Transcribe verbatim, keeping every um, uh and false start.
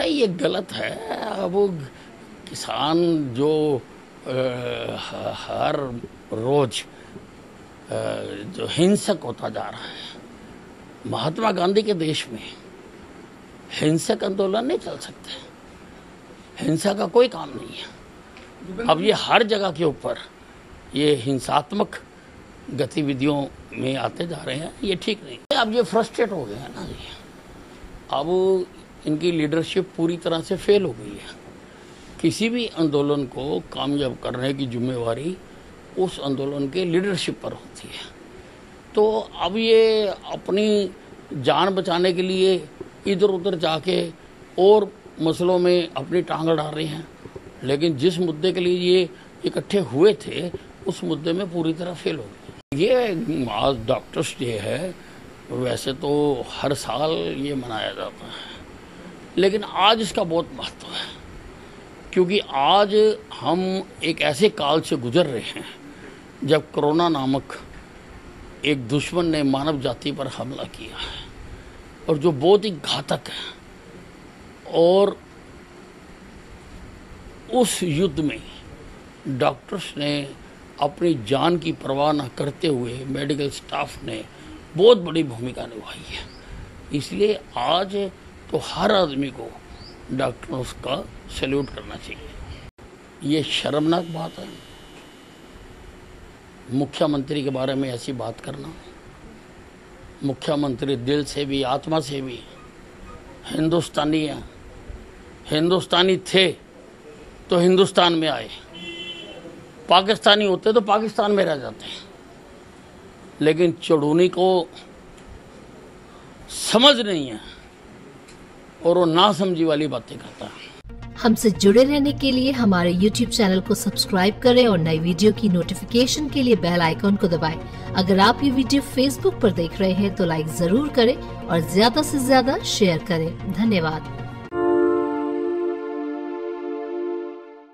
नहीं, ये गलत है। अब वो किसान जो आ, हर रोज आ, जो हिंसक होता जा रहा है, महात्मा गांधी के देश में हिंसक आंदोलन नहीं चल सकते, हिंसा का कोई काम नहीं है। अब ये हर जगह के ऊपर ये हिंसात्मक गतिविधियों में आते जा रहे हैं, ये ठीक नहीं। अब ये फ्रस्ट्रेट हो गए हैं ना जी, अब इनकी लीडरशिप पूरी तरह से फेल हो गई है। किसी भी आंदोलन को कामयाब करने की जिम्मेवारी उस आंदोलन के लीडरशिप पर होती है। तो अब ये अपनी जान बचाने के लिए इधर उधर जाके और मसलों में अपनी टांग अड़ा रहे हैं, लेकिन जिस मुद्दे के लिए ये इकट्ठे हुए थे उस मुद्दे में पूरी तरह फेल हो गए। ये आज डॉक्टर्स डे है, वैसे तो हर साल ये मनाया जाता है, लेकिन आज इसका बहुत महत्व है, क्योंकि आज हम एक ऐसे काल से गुजर रहे हैं जब कोरोना नामक एक दुश्मन ने मानव जाति पर हमला किया है और जो बहुत ही घातक है। और उस युद्ध में डॉक्टर्स ने अपनी जान की परवाह न करते हुए मेडिकल स्टाफ ने बहुत बड़ी भूमिका निभाई है। इसलिए आज तो हर आदमी को डॉक्टर्स का सैल्यूट करना चाहिए। ये शर्मनाक बात है मुख्यमंत्री के बारे में ऐसी बात करना। मुख्यमंत्री दिल से भी आत्मा से भी हिंदुस्तानी है, हिंदुस्तानी थे तो हिंदुस्तान में आए, पाकिस्तानी होते तो पाकिस्तान में रह जाते हैं, लेकिन चुड़ूनी को समझ नहीं है और वो ना समझी वाली बातें करता है। हमसे जुड़े रहने के लिए हमारे यूट्यूब चैनल को सब्सक्राइब करें और नई वीडियो की नोटिफिकेशन के लिए बेल आइकॉन को दबाएं। अगर आप ये वीडियो फेसबुक पर देख रहे हैं तो लाइक जरूर करें और ज्यादा से ज्यादा शेयर करें। धन्यवाद।